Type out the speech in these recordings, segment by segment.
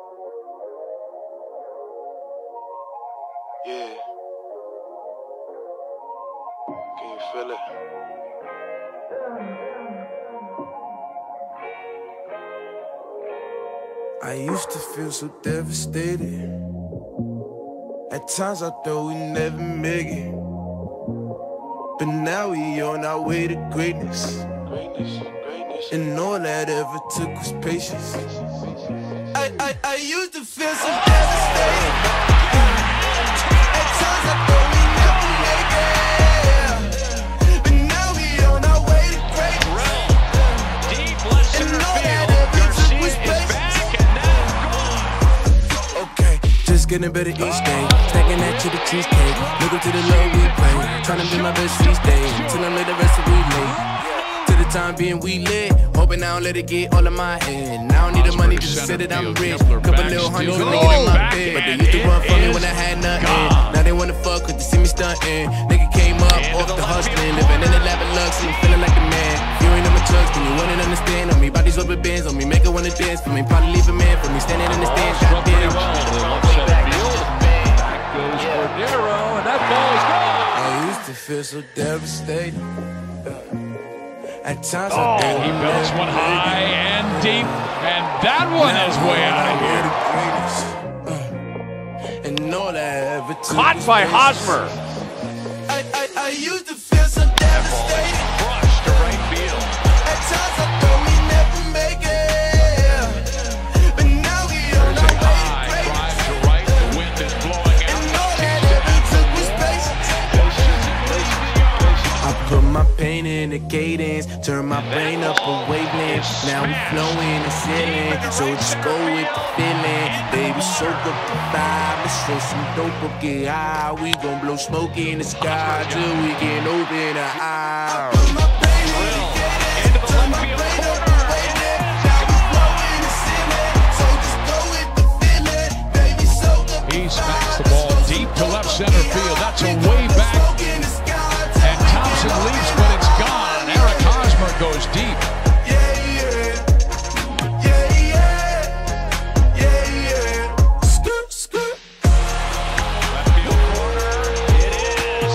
Yeah. Can you feel it? I used to feel so devastated. At times I thought we'd never make it, but now we on our way to greatness. And all that ever took was patience. I used to feel so devastated. At times I thought we'd never make it, but now we on our way to greatness. Deep left center field. Garcia is back and now gone. Okay, just getting better each day. Stacking that to the cheesecake. Look up to the Lord we pray. Trying to be my best each day till I lay the rest of we late. To the time being we lit. Hoping I don't let it get all of my head. Now I don't need the money just to say that I'm rich. Couple little honeys when they get in my bed. But they used to run from me when I had nothing. Now they wanna fuck cause they see me stunting. Nigga came up off the hustling. Living in the lap of luxury, feeling like the man. You ain't on my trucks, then you wouldn't understand on me. Bodies over bands on me, make her wanna dance for me. Probably leave a man for me, standing in the stands. Goddamn. Back goes Cordero, and that ball is gone. I used to feel so devastated. At times He belts one high and deep, and that one is way out of here. And all that ever took Caught by Hosmer. I used to feel so devastated. Crushed to right field. At times I thought we'd never make it, but now we on our way to greatness. Drive to right, the wind is blowing out. And all that ever took was patience. I put my pain in the cadence, turn my brain up a wavelength. Now we flowing the ceiling, so just go with the feeling. Baby, soak up the vibe, let's throw some dope up, get high. We gon' blow smoke in the sky till we can open our eyes. I put my pain in the cadence, turn my brain up a wavelength. Now we flowing the ceiling, so just go with the feeling. Baby, soak up the vibe. He smacks the ball deep to left center field. That's a way back. And Thompson leaps, but it's gone. Eric Hosmer goes deep. Left field corner. It is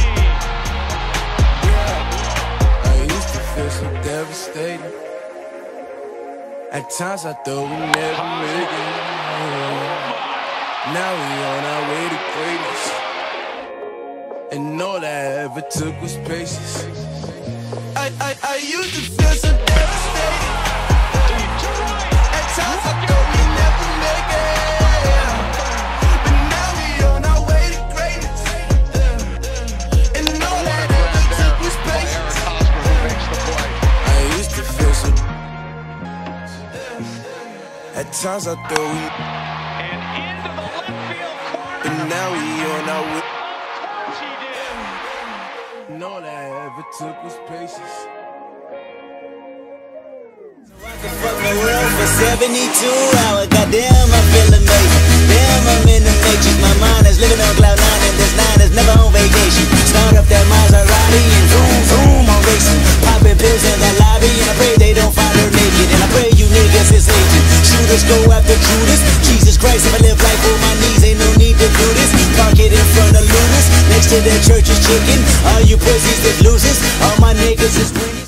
I used to feel so devastated. At times I thought we never make it. Now we on our way to greatness. And all that ever took was patience. I used to feel so devastated. At times I thought we never make it, but now we on our way to greatness. And all that ever took was patience. I used to feel so. At times I thought we. And into the left field corner. But now we on our way. And all that ever took was patience. I could fuck the world for 72 hours. Goddamn, I feel amazing. Damn, I'm in the matrix. My mind is living on cloud nine, and this nine is never on vacation. Start up that Maserati and zoom, zoom, I'm racing. Popping pills in that lobby, and I pray they don't find her naked. And I pray you niggas is agent. Shooters go after Judas. Jesus Christ, if I live life on my knees, ain't no need to do this. Park it in front of Lunas. Next to the church is chicken. All you pussies is losers. All my niggas is winners.